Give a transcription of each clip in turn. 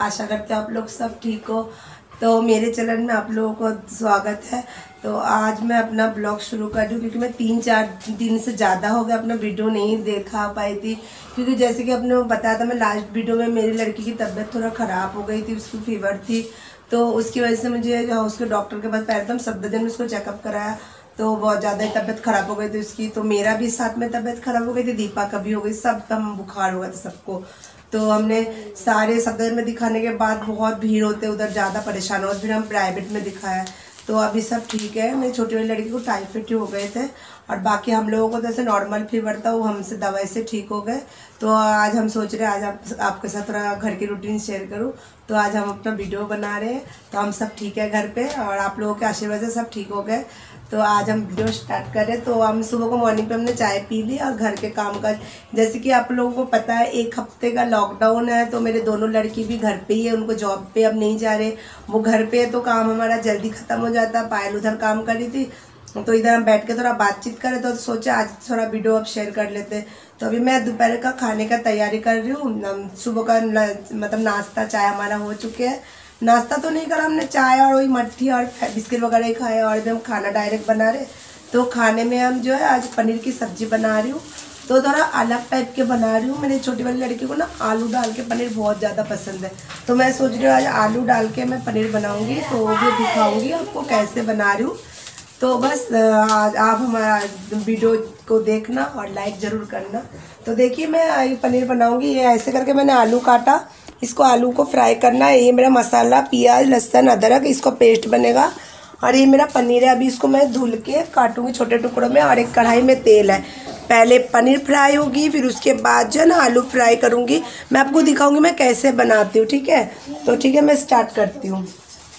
आशा करते हैं आप लोग सब ठीक हो। तो मेरे चैनल में आप लोगों को स्वागत है। तो आज मैं अपना ब्लॉग शुरू कर रही हूँ क्योंकि मैं 3-4 दिन से ज़्यादा हो गया अपना वीडियो नहीं देखा पाई थी। क्योंकि जैसे कि आपने बताया था, मैं लास्ट वीडियो में मेरी लड़की की तबीयत थोड़ा ख़राब हो गई थी, उसकी फीवर थी। तो उसकी वजह से मुझे उसके डॉक्टर के पास पहले तो हम सब दिन उसको चेकअप कराया, तो बहुत ज़्यादा तबीयत ख़राब हो गई थी उसकी। तो मेरा भी साथ में तबीयत ख़राब हो गई थी, दीपा का भी हो गई, सबका बुखार हो गया था सबको। तो हमने सारे सफदर में दिखाने के बाद बहुत भीड़ होते उधर, ज़्यादा परेशान हो, फिर हम प्राइवेट में दिखाया। तो अभी सब ठीक है। मेरी छोटी वाली लड़की को टाइफाइड हो गए थे और बाकी हम लोगों को जैसे नॉर्मल फीवर था वो हमसे दवाई से ठीक हो गए। तो आज हम सोच रहे हैं आज आपके साथ थोड़ा घर की रूटीन शेयर करूं। तो आज हम अपना वीडियो बना रहे हैं। तो हम सब ठीक है घर पे और आप लोगों के आशीर्वाद से सब ठीक हो गए। तो आज हम वीडियो स्टार्ट करें। तो हम सुबह को मॉर्निंग पे हमने चाय पी ली और घर के काम काज, जैसे कि आप लोगों को पता है 1 हफ्ते का लॉकडाउन है। तो मेरे दोनों लड़की भी घर पे ही है, उनको जॉब पे अब नहीं जा रहे, वो घर पे है। तो काम हमारा जल्दी ख़त्म हो जाता। पायल उधर काम कर रही थी, तो इधर हम बैठ के थोड़ा बातचीत करें। तो सोचा आज थोड़ा वीडियो अब शेयर कर लेते। तो अभी मैं दोपहर का खाने का तैयारी कर रही हूँ। सुबह का मतलब नाश्ता चाय हमारा हो चुके हैं। नाश्ता तो नहीं करा हमने, चाय और वही मट्ठी और बिस्किट वगैरह ही खाए और अभी हम खाना डायरेक्ट बना रहे। तो खाने में हम जो है आज पनीर की सब्जी बना रही हूँ। तो थोड़ा अलग टाइप के बना रही हूँ। मेरी छोटी वाली लड़की को ना आलू डाल के पनीर बहुत ज़्यादा पसंद है। तो मैं सोच रही हूँ आज आलू डाल के मैं पनीर बनाऊँगी, तो वो भी दिखाऊँगी आपको कैसे बना रही हूँ। तो बस आज आप हमारा वीडियो को देखना और लाइक ज़रूर करना। तो देखिए मैं पनीर बनाऊँगी। ये ऐसे करके मैंने आलू काटा, इसको आलू को फ्राई करना है। ये मेरा मसाला प्याज लहसुन अदरक इसको पेस्ट बनेगा। और ये मेरा पनीर है, अभी इसको मैं धुल के काटूंगी छोटे टुकड़ों में। और एक कढ़ाई में तेल है, पहले पनीर फ्राई होगी, फिर उसके बाद जो है ना आलू फ्राई करूंगी। मैं आपको दिखाऊंगी मैं कैसे बनाती हूँ, ठीक है। तो ठीक है मैं स्टार्ट करती हूँ।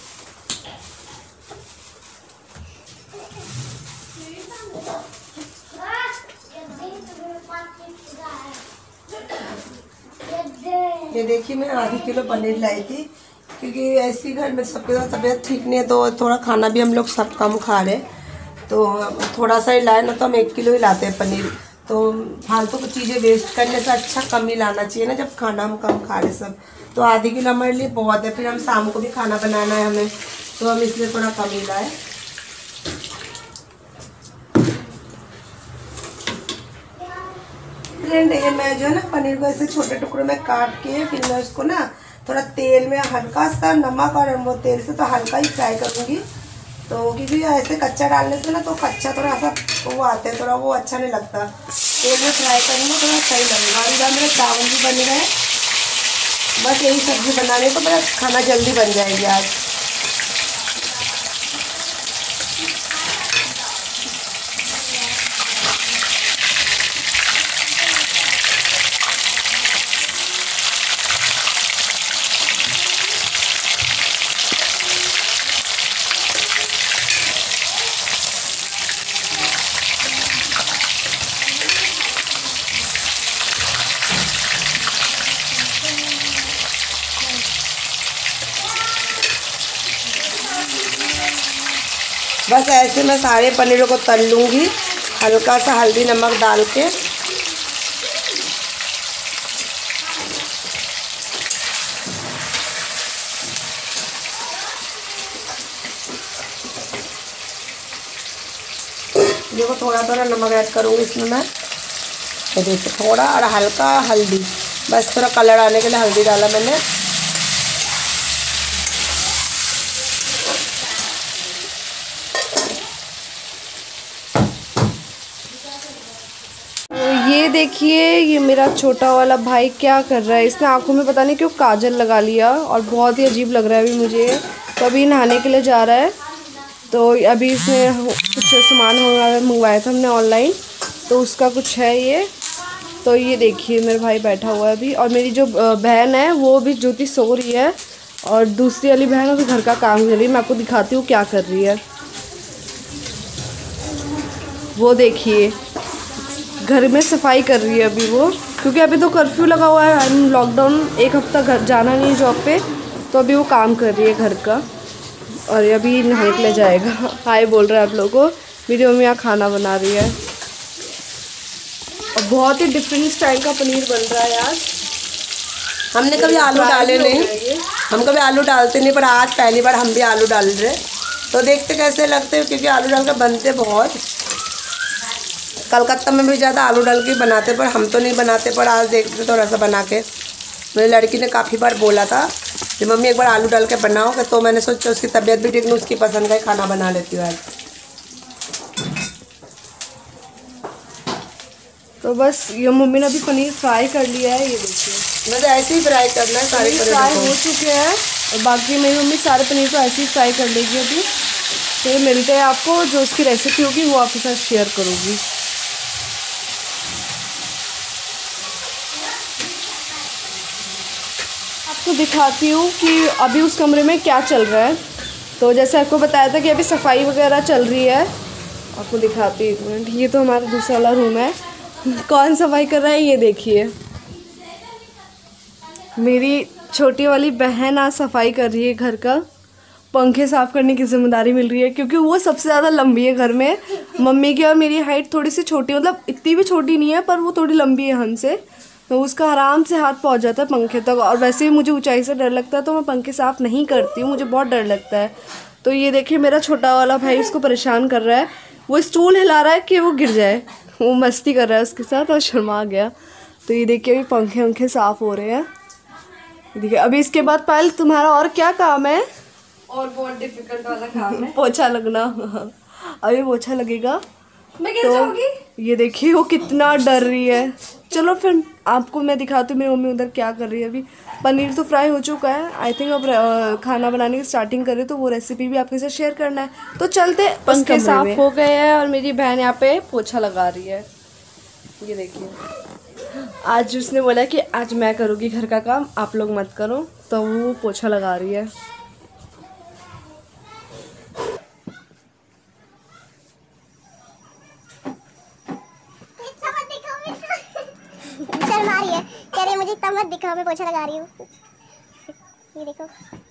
ये देखिए मैं आधी किलो पनीर लाई थी, क्योंकि ऐसी घर में सबके साथ तबीयत ठीक नहीं है तो थोड़ा खाना भी हम लोग सब कम खा रहे। तो थोड़ा सा ही लाए ना, तो हम 1 किलो ही लाते हैं पनीर। तो फालतू की चीज़ें वेस्ट करने से अच्छा कम ही लाना चाहिए ना, जब खाना हम कम खा रहे सब। तो आधी किलो हमारे लिए बहुत है, फिर हम शाम को भी खाना बनाना है हमें, तो हम इसलिए थोड़ा कम ही लाए। फ्रेंड ये मैं जो है ना पनीर को ऐसे छोटे टुकड़ों में काट के फिर मैं उसको ना थोड़ा तेल में हल्का सा नमक और वो तेल से तो हल्का ही फ्राई करूँगी। तो क्योंकि ऐसे कच्चा डालने से ना तो कच्चा थोड़ा सा वो आता है, थोड़ा वो अच्छा नहीं लगता। तेल में फ्राई करूँगा थोड़ा सही लगेगा। और इधर मेरे चावल भी बन रहे हैं, बस यही सब्ज़ी बनाने तो मेरा खाना जल्दी बन जाएगी आज। बस ऐसे मैं सारे पनीरों को तल लूँगी हल्का सा हल्दी नमक डाल के। देखो थोड़ा थोड़ा नमक ऐड करूँगी इसमें मैं, तो देखो थोड़ा और हल्का हल्दी, बस थोड़ा कलर आने के लिए हल्दी डाला मैंने। ये देखिए ये मेरा छोटा वाला भाई क्या कर रहा है, इसने आंखों में पता नहीं क्यों काजल लगा लिया और बहुत ही अजीब लग रहा है अभी मुझे। तो अभी नहाने के लिए जा रहा है। तो अभी इसने कुछ सामान मंगवाया था हमने ऑनलाइन, तो उसका कुछ है ये। तो ये देखिए मेरा भाई बैठा हुआ है अभी, और मेरी जो बहन है वो भी ज्योति सो रही है, और दूसरी वाली बहन अभी घर का काम कर रही है। मैं आपको दिखाती हूँ क्या कर रही है। वो देखिए घर में सफाई कर रही है अभी वो, क्योंकि अभी तो कर्फ्यू लगा हुआ है, लॉकडाउन 1 हफ्ता घर जाना नहीं जॉब पे, तो अभी वो काम कर रही है घर का। और अभी नहाने के लिए जाएगा। हाय बोल रहा है आप लोगों को, वीडियो में यहाँ खाना बना रही है। और बहुत ही डिफरेंट स्टाइल का पनीर बन रहा है यार। हमने कभी आलू डाले नहीं, हम कभी आलू डालते नहीं, पर आज पहली बार हम भी आलू डाल रहे, तो देखते कैसे लगते हैं, क्योंकि आलू डाल कर बनते बहुत। कलकत्ता में भी ज़्यादा आलू डाल के बनाते, पर हम तो नहीं बनाते, पर आज देखते थोड़ा सा बना के। मेरी लड़की ने काफ़ी बार बोला था कि मम्मी एक बार आलू डाल के बनाओ, तो मैंने सोचा उसकी तबीयत भी ठीक नहीं, उसकी पसंद का ही खाना बना लेती हूँ आज। तो बस ये मम्मी ने अभी पनीर फ्राई कर लिया है, ये देखिए। मुझे ऐसे ही फ्राई करना है, सारे पनीर फ्राई हो चुके हैं और बाकी मेरी मम्मी सारे पनीर को ऐसे ही फ्राई कर लेगी अभी। तो मिलते हैं आपको, जो उसकी रेसिपी होगी वो आपके साथ शेयर करूँगी। आपको दिखाती हूँ कि अभी उस कमरे में क्या चल रहा है। तो जैसे आपको बताया था कि अभी सफाई वगैरह चल रही है, आपको दिखाती हूँ एक मिनट। ये तो हमारा दूसरा वाला रूम है। कौन सफाई कर रहा है ये देखिए। मेरी छोटी वाली बहन आज सफाई कर रही है घर का। पंखे साफ़ करने की जिम्मेदारी मिल रही है, क्योंकि वो सबसे ज़्यादा लंबी है घर में। मम्मी की और मेरी हाइट थोड़ी सी छोटी, मतलब इतनी भी छोटी नहीं है, पर वो थोड़ी लंबी है हमसे, तो उसका आराम से हाथ पहुंच जाता है पंखे तक। और वैसे भी मुझे ऊंचाई से डर लगता है, तो मैं पंखे साफ़ नहीं करती हूँ, मुझे बहुत डर लगता है। तो ये देखिए मेरा छोटा वाला भाई उसको परेशान कर रहा है, वो स्टूल हिला रहा है कि वो गिर जाए, वो मस्ती कर रहा है उसके साथ और शर्मा गया। तो ये देखिए अभी पंखे वंखे साफ़ हो रहे हैं। देखिए अभी इसके बाद पायल तुम्हारा और क्या काम है? और बहुत डिफिकल्ट वाला काम है, पोछा लगना। अभी पोछा लगेगा। मैं गिर जाऊंगी। ये देखिए वो कितना डर रही है। चलो फिर आपको मैं दिखाती हूँ मेरी मम्मी उधर क्या कर रही है। अभी पनीर तो फ्राई हो चुका है, आई थिंक अब खाना बनाने की स्टार्टिंग करें, तो वो रेसिपी भी आपके साथ शेयर करना है। तो चलते। पंखे साफ हो गए हैं और मेरी बहन यहाँ पे पोछा लगा रही है। ये देखिए आज उसने बोला कि आज मैं करूँगी घर का काम, आप लोग मत करो, तो वो पोछा लगा रही है। शर्मा रही है, कह रही है मुझे इतना मत दिखाओ, मैं पोछा लगा रही हूँ। ये देखो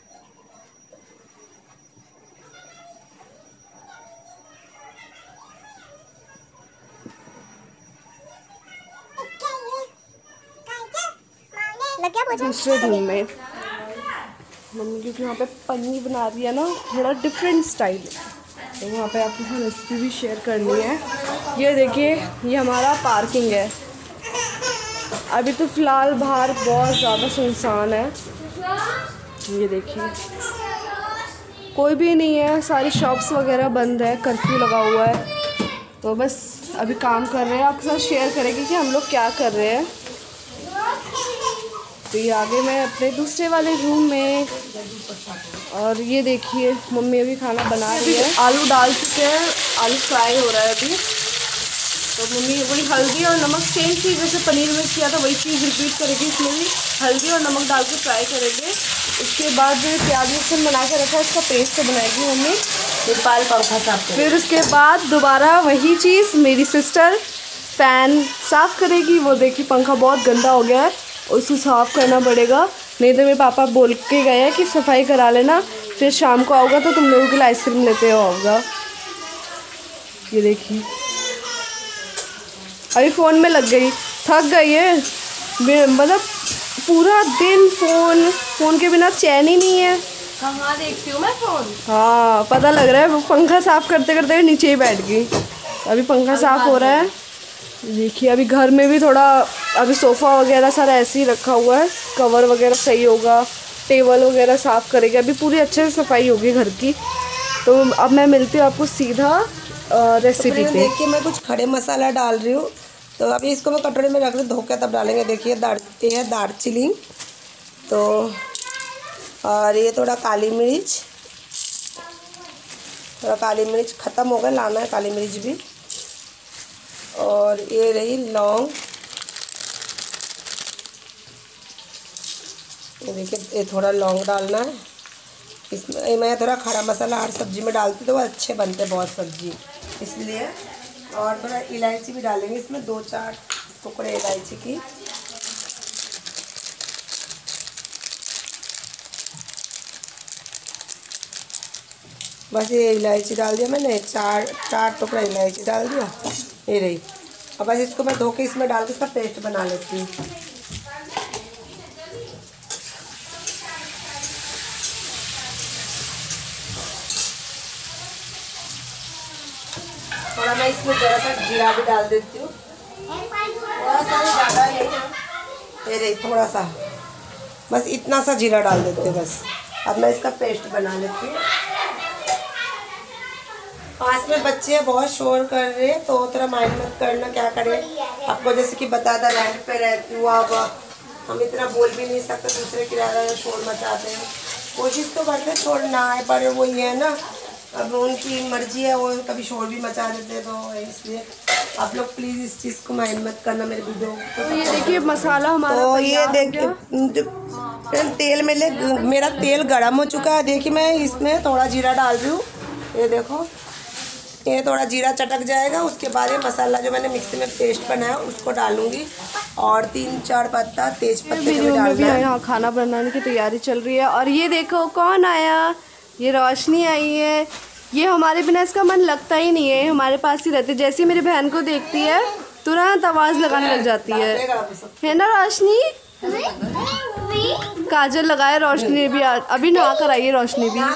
लग गया पोछा। दूसरे रूम में मम्मी क्योंकि वहाँ पे पनीर बना रही है ना, थोड़ा डिफरेंट स्टाइल, तो वहाँ पे आपके साथ रेसिपी भी शेयर करनी है। ये देखिए ये हमारा पार्किंग है। अभी तो फ़िलहाल बाहर बहुत ज़्यादा सुनसान है। ये देखिए कोई भी नहीं है, सारी शॉप्स वगैरह बंद है, कर्फ्यू लगा हुआ है। तो बस अभी काम कर रहे हैं, आपके साथ शेयर करेंगे कि हम लोग क्या कर रहे हैं। तो ये आगे मैं अपने दूसरे वाले रूम में, और ये देखिए मम्मी अभी खाना बना रही है। आलू डाल चुके हैं, आलू फ्राई हो रहा है अभी। तो मम्मी वही हल्दी और नमक, सेम चीज़ जैसे पनीर में किया था वही चीज़ रिपीट करेगी, इसमें भी हल्दी और नमक डाल के फ्राई करेंगे। उसके बाद जो प्याज लहसुन बना के रखा है उसका पेस्ट बनाएगी मम्मी, फिर पायल पंखा साफ फिर उसके बाद दोबारा वही चीज़ मेरी सिस्टर फ़ैन साफ़ करेगी। वो देखिए पंखा बहुत गंदा हो गया है, उसको साफ़ करना पड़ेगा, नहीं तो मेरे पापा बोल के गए हैं कि सफाई करा लेना, फिर शाम को आओगा तो तुम लोगों के लिए आइसक्रीम लेते हो आओगा। ये देखिए अभी फ़ोन में लग गई, थक गई है, मतलब पूरा दिन फ़ोन के बिना चैन ही नहीं है। कहाँ देखती हूँ मैं फोन? हाँ पता लग रहा है, वो पंखा साफ़ करते करते नीचे ही बैठ गई। अभी पंखा साफ़ हो रहा है। देखिए अभी घर में भी थोड़ा, अभी सोफ़ा वगैरह सारा ऐसे ही रखा हुआ है, कवर वगैरह सही होगा, टेबल वगैरह साफ़ करेंगे, अभी पूरी अच्छे से सफाई होगी घर की। तो अब मैं मिलती हूँ आपको सीधा रेसिपी पे। देखिए मैं कुछ खड़े मसाला डाल रही हूँ, तो अभी इसको मैं कटोरे में रख रही हूँ, धो के तब डालेंगे। देखिए ये है दालचीनी, तो और ये थोड़ा काली मिर्च, ख़त्म हो गया, लाना है काली मिर्च भी। और ये रही लौंग, ये देखिए ये थोड़ा लौंग डालना है इसमें। मैं थोड़ा खड़ा मसाला हर सब्ज़ी में डालती तो वो अच्छे बनते बहुत सब्ज़ी, इसलिए। और थोड़ा इलायची भी डालेंगे इसमें, 2-4 टुकड़े इलायची की। बस ये इलायची डाल दिया मैंने, 4 टुकड़ा इलायची डाल दिया, ये रही। अब बस इसको मैं धो के इसमें डाल के इसका पेस्ट बना लेती हूँ। थोड़ा मैं इसमें जरा सा जीरा भी डाल देती हूँ, थोड़ा सा, ज़्यादा नहीं, ये थोड़ा सा, बस इतना सा जीरा डाल देते हैं बस। अब मैं इसका पेस्ट बना लेती हूँ। पास में बच्चे हैं, बहुत शोर कर रहे हैं, तो थोड़ा माइंड मत करना, क्या करें। आपको जैसे कि बताता रेंट पे रहती हूँ, अब हम इतना बोल भी नहीं सकते, दूसरे किराया शोर मचाते हैं। कोशिश तो करते शोर ना आए, पर वो ये है ना, अब उनकी मर्जी है, वो कभी शोर भी मचा देते हैं, तो इसलिए आप लोग प्लीज़ इस चीज़ को माइंड मत करना मेरे वीडियो को। तो ये देखिए मसाला हमारा तो ये देखिए तेल मेरा तेल गर्म हो चुका है। देखिए मैं इसमें थोड़ा जीरा डाल रही हूँ, ये देखो, ये थोड़ा जीरा चटक जाएगा, उसके बाद ये मसाला जो मैंने मिक्सी में पेस्ट बनाया उसको डालूंगी, और 3-4 पत्ता तेज पत्ते को भी डालना है। यहाँ खाना बनाने की तैयारी चल रही है। और ये देखो कौन आया, ये रोशनी आई है। ये हमारे बिना इसका मन लगता ही नहीं है, हमारे पास ही रहती है। जैसे मेरी बहन को देखती है तुरंत आवाज़ लगाने लग जाती है ना रोशनी? काजल लगाए रोशनी ने भी, अभी नहा कर आई है रोशनी भी।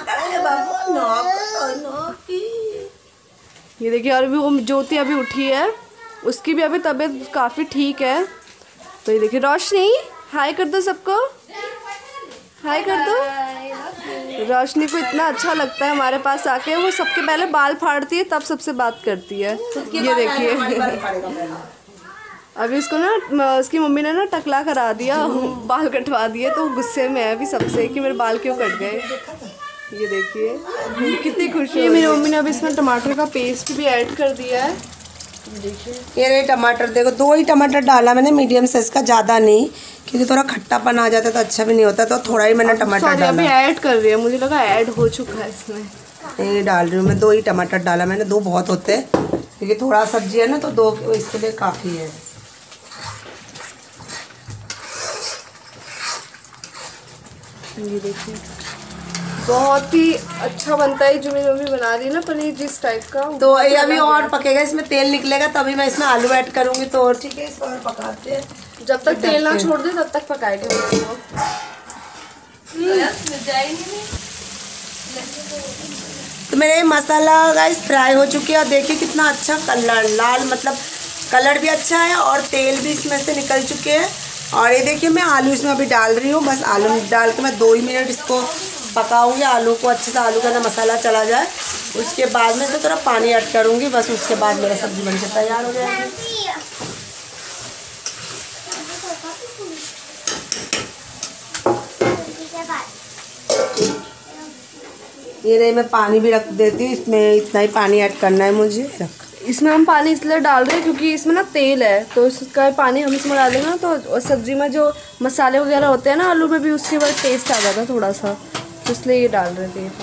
ये देखिए, और भी वो ज्योति अभी उठी है, उसकी भी अभी तबीयत काफ़ी ठीक है। तो ये देखिए रोशनी, हाय कर दो सबको, हाय कर दो। रोशनी को इतना अच्छा लगता है हमारे पास आके, वो सबके पहले बाल फाड़ती है तब सबसे बात करती है। ये देखिए अभी इसको ना उसकी मम्मी ने ना टकला करा दिया, बाल कटवा दिए, तो गुस्से में है अभी सबसे कि मेरे बाल क्यों कट गए। ये देखिए कितनी खुशी है। मेरी मम्मी ने अभी इसमें टमाटर का पेस्ट भी ऐड कर दिया है। देखिए ये रहे टमाटर, देखो 2 ही टमाटर डाला मैंने, मीडियम साइज का, ज़्यादा नहीं, क्योंकि थोड़ा खट्टापन आ जाता है तो अच्छा भी नहीं होता, तो थोड़ा ही मैंने टमाटर डाला। अभी ऐड कर रही है, मुझे लगा ऐड हो चुका है इसमें। नहीं डाल रही हूँ मैं, 2 ही टमाटर डाला मैंने, 2 बहुत होते हैं, क्योंकि थोड़ा सब्जी है ना, तो 2 इसके लिए काफ़ी है। ये देखिए बहुत ही अच्छा बनता है जो मेरी मम्मी बना रही है ना, पनीर जिस टाइप का। तो ये अभी और पकेगा, इसमें तेल निकलेगा, तभी मैं इसमें आलू ऐड करूँगी, तो ठीक है इसको और पकाते हैं। जब तक तेल ना छोड़ दे तब तक पकाएंगे इसको। तो मेरे मसाला गाइस फ्राई हो चुकी है, और देखिए कितना अच्छा कलर, लाल, मतलब कलर भी अच्छा है, और तेल भी इसमें से निकल चुके हैं। और ये देखिए मैं आलू इसमें अभी डाल रही हूँ, बस आलू डाल के मैं 2 ही मिनट इसको पकाऊंगी, आलू को अच्छे से, आलू का ना मसाला चला जाए, उसके बाद में से थोड़ा पानी ऐड करूँगी, बस उसके बाद मेरा सब्जी बनके तैयार हो जाएगी। ये रही, मैं पानी भी रख देती हूँ, इसमें इतना ही पानी ऐड करना है मुझे। इसमें हम पानी इसलिए डाल रहे हैं क्योंकि इसमें ना तेल है, तो इसका पानी हम इसमें डाल देंगे ना, तो सब्जी में जो मसाले वगैरह होते हैं ना आलू में भी, उसके बाद टेस्ट आ जाता है थोड़ा सा, तो इसलिए ये डाल रहे थे।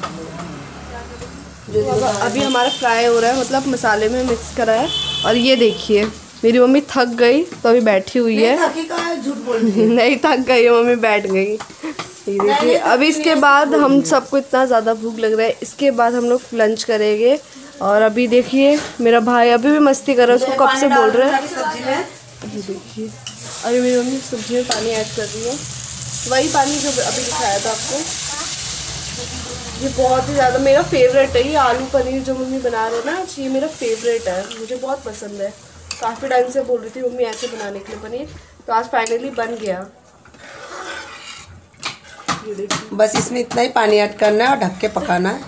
अभी हमारा फ्राई हो रहा है, मतलब मसाले में मिक्स करा है। और ये देखिए मेरी मम्मी थक गई तो अभी बैठी हुई है। झूठ बोल रही है। नहीं थक गई मम्मी, बैठ गई। ये देखिए अभी इसके बाद हम सबको इतना ज़्यादा भूख लग रहा है, इसके बाद हम लोग लंच करेंगे। और अभी देखिए मेरा भाई अभी भी मस्ती कर रहा है, उसको कब से बोल रहे हैं। अभी देखिए अभी मेरी मम्मी सब्जी में पानी ऐड कर रही है, वही पानी जो अभी दिखाया था आपको। ये बहुत ही ज़्यादा मेरा फेवरेट है, ये आलू पनीर जो मम्मी बना रहे हैं ना, ये मेरा फेवरेट है, मुझे बहुत पसंद है। काफ़ी टाइम से बोल रही थी मम्मी ऐसे बनाने के लिए पनीर, तो आज फाइनली बन गया। ये देखिए बस इसमें इतना ही पानी ऐड करना है और ढक के पकाना है।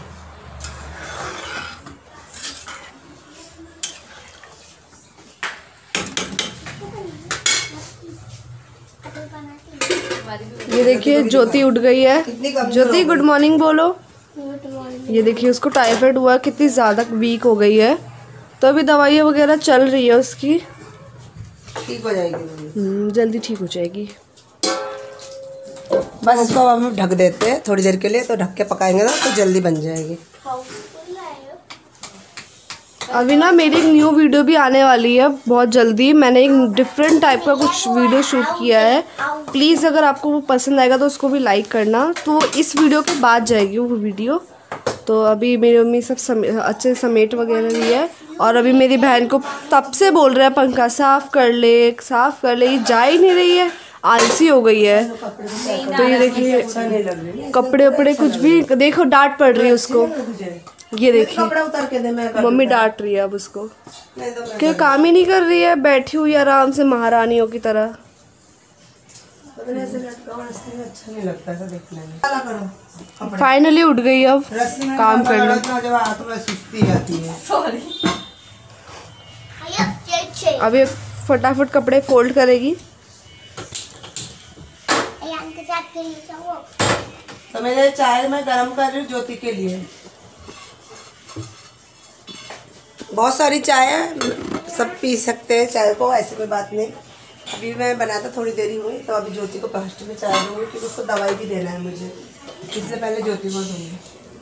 ये देखिए ज्योति उठ गई है। ज्योति गुड मॉर्निंग बोलो। ये देखिए उसको टाइफाइड हुआ, कितनी ज़्यादा वीक हो गई है, तो अभी दवाइयाँ वगैरह चल रही है उसकी, ठीक हो जाएगी, जल्दी ठीक हो जाएगी। बस इसको अब हम ढक देते हैं थोड़ी देर के लिए, तो ढक के पकाएंगे ना तो जल्दी बन जाएगी। अभी ना मेरी एक न्यू वीडियो भी आने वाली है बहुत जल्दी। मैंने एक डिफरेंट टाइप का कुछ वीडियो शूट किया है, प्लीज़ अगर आपको वो पसंद आएगा तो उसको भी लाइक करना। तो इस वीडियो के बाद जाएगी वो वीडियो। तो अभी मेरी मम्मी सब अच्छे समेट वगैरह रही है, और अभी मेरी बहन को तब से बोल रहा है पंखा साफ़ कर ले, साफ़ कर ले, ये जा ही नहीं रही है, आलसी हो गई है। तो ये देखिए कपड़े वपड़े कुछ भी, देखो डांट पड़ रही है उसको, ये देखिए कपड़ा उतार के दे, मैं कर मम्मी दूंगा। डांट रही है अब उसको नहीं तो मैं कि काम ही नहीं कर रही है, बैठी हुई आराम से महारानियों की तरह। मैंने ऐसे लटका हुआ रस्सी में अच्छा नहीं लगता ऐसा देखने में। क्या करो कपड़े फाइनली उठ गई अब रस्सी में काम करना। जब हाथों में सुस्ती आती है। सॉरी। अब ये फटाफट कपड़े फोल्ड करेगी। तो मेरे चाय मैं गरम कर रही हूँ ज्योति के लिए। बहुत सारी चाय है, सब पी सकते हैं चाय को, ऐसी कोई बात नहीं। अभी मैं बनाता थोड़ी देरी हुई तो अभी ज्योति को फर्स्ट में चाय दूँगी क्योंकि उसको दवाई भी देना है मुझे, इससे पहले ज्योति को दूँगी।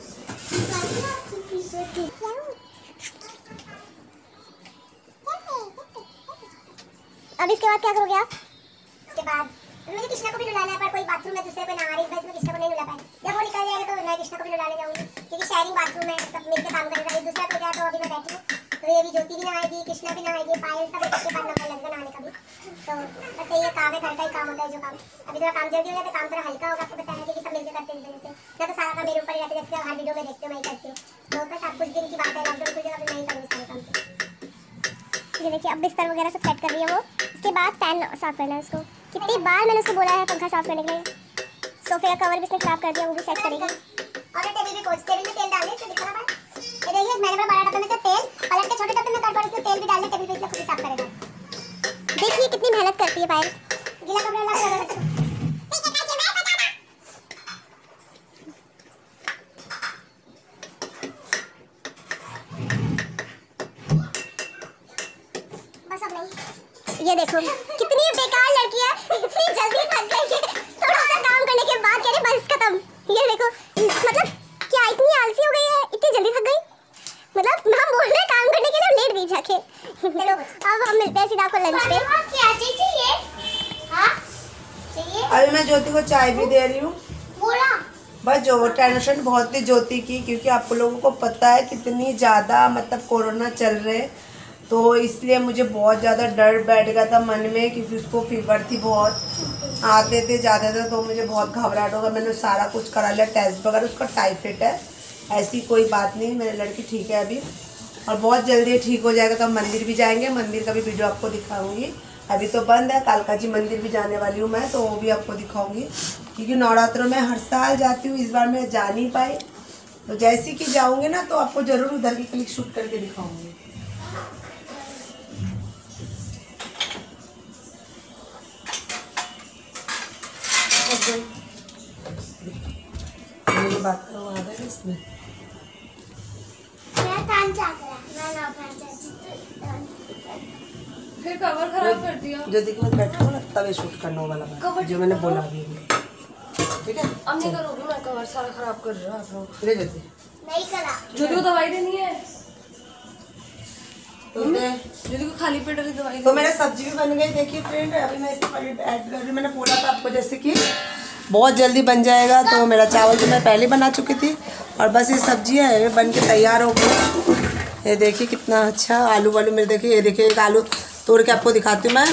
अब इसके बाद क्या करोगे आप? इसके बाद मुझे कृष्णा को भी रुलाना है, पर कोई बाथरूम में दूसरे कोई नहा रही है, इसमें कृष्णा को नहीं रुला पाए। जब वो निकल जाएगा तो मैं कृष्णा को भी रुलाने जाऊंगी क्योंकि शेयरिंग बाथरूम है, सब मिलकर काम करेगा। दूसरा कोई गया तो अभी मैं बैठी हूँ, तो ये भी ज्योति भी नहाएगी, कृष्णा भी नहाएगी, पायल सब एक के बाद नंबर लगेगा नहाने का भी। तो बस ये काम है, घर का ही काम होता है जो काम। अभी थोड़ा काम जल्दी हो जाता है, काम थोड़ा हल्का होगा, आपको बताया क्योंकि सब मिलकर करते हैं इस वजह से। ना तो सारा काम मेरे ऊपर ही रहता है, जैसे हर वीडियो में देखते हो मैं ही करती हूँ। तो बस आप कुछ दिन की बात है, लॉकडाउन खुल जाएगा फिर मैं ही करूँगी सारे काम। ये देखिए अब बिस्तर वगैरह सब सेट कर रही है वो। इसके बाद फैन साफ करना है उसको। कितनी बार मैंने उसको बोला है पंखा साफ करने के लिए। सोफे का कवर भी इसने खराब कर दिया, वो भी सेट करेगी। और टेबल भी पोंछ, टेबल में तेल डालने इसको दिखाना बात। ये देखिए मैंने बड़ा डब्बे में से तेल पलट के छोटे डब्बे में कर इसमें तेल भी डालने, टेबल पे इसको खुद ही साफ करेगा। देखिए कितनी मेहनत करती है पायल। गीला कपड़ा लगा दो इसको। ये देखो कितनी बेकार लड़की है, इतनी जल्दी थक गई है, थोड़ा सा काम करने के बाद कह रही बस खत्म। ये देखो मतलब क्या इतनी आलसी हो गई है, इतनी जल्दी थक गई। मतलब हम बोल रहे हैं काम करने के लिए, लेट गई जाके। चलो अब हम मिलते हैं सीधा आपको लंच पे। क्या चाहिए? हाँ चाहिए। अभी मैं ज्योति को चाय भी दे रही हूँ। बोला बस जो टेंशन बहुत थी ज्योति की, क्योंकि आप लोगों को पता है कितनी ज़्यादा मतलब कोरोना चल रहे, तो इसलिए मुझे बहुत ज़्यादा डर बैठ गया था मन में, क्योंकि उसको फीवर थी बहुत, आते थे जाते थे, तो मुझे बहुत घबराहट होगा। मैंने सारा कुछ करा लिया टेस्ट वगैरह, उसका टाइफाइड है, ऐसी कोई बात नहीं, मेरी लड़की ठीक है अभी और बहुत जल्दी ठीक हो जाएगा। तो हम मंदिर भी जाएंगे, मंदिर का भी वीडियो आपको दिखाऊंगी। अभी तो बंद है, कालका जी मंदिर भी जाने वाली हूँ मैं, तो वो भी आपको दिखाऊंगी क्योंकि नवरात्रों में हर साल जाती हूँ, इस बार मैं जा नहीं पाई। तो जैसे कि जाऊँगी ना तो आपको ज़रूर उधर की क्लिक शूट करके दिखाऊंगी। मेरी बात करो आ गए इसमें। फिर कवर खराब कर दिया। जो देखो बैठो ना तब शूट करने वाला बात जो मैंने बोला अभी, ठीक है? अब नहीं करोगी, मैं कवर सारा खराब कर रहा हूँ आप लोग। ले जाते नहीं करा। ज्योति को दवाई देनी है, तो ज्योति को खाली पेट वाली दवाई तो मेरा सब्जी भी बन गई। देखिए फ्रेंड अभी मैं इसमें ऐड कर रही हूँ। मैंने बोला था आपको जैसे कि बहुत जल्दी बन जाएगा, तो मेरा चावल तो मैं पहले बना चुकी थी और बस ये सब्जी है ये बन के तैयार हो गई। ये देखिए कितना अच्छा आलू वालू मेरे, देखिए ये देखिए एक आलू तोड़ के आपको दिखाती हूँ मैं।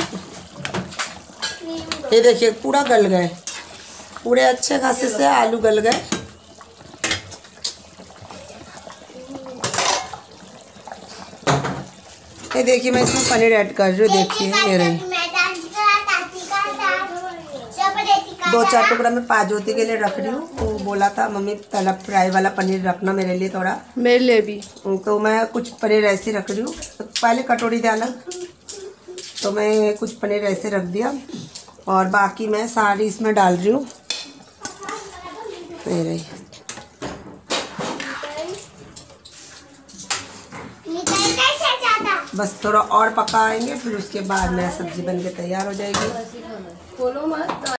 ये देखिए पूरा गल गए, पूरे अच्छे खासे से आलू गल गए। ये देखिए मैं इसमें पनीर ऐड कर रही हूँ। देखिए ये रही, 2-4 टुकड़ा मैं पाजोती के लिए रख रही हूँ। तो बोला था मम्मी पहला फ्राई वाला पनीर रखना मेरे लिए थोड़ा, मेरे लिए भी। तो मैं कुछ पनीर ऐसे रख रही हूँ। तो पहले कटोरी डाला तो मैं कुछ पनीर ऐसे रख दिया और बाकी मैं सारी इसमें डाल रही हूँ। ये रही, बस थोड़ा और पकाएंगे फिर उसके बाद मेरा सब्जी बन के तैयार हो जाएगी। खोलो मत।